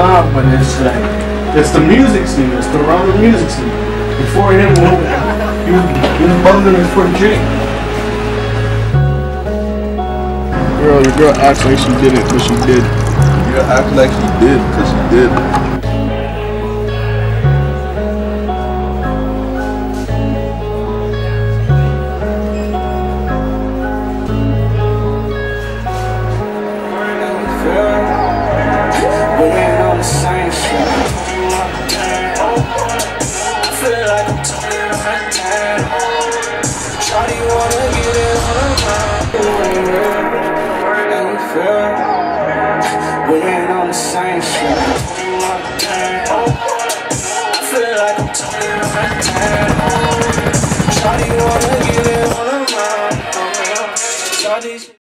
Nah, but it's like, it's the music scene, it's the around the music scene. Before him, he was bubbling before the drink. Girl, your girl acts like she didn't, but she did. Your girl acts like she did, because she did. We ain't on the same shit. I feel like I'm talking right now. Shawty wanna get it on my and we feel we ain't on the same shit. I feel like I'm talking right now. Shawty wanna get it on my Shawty's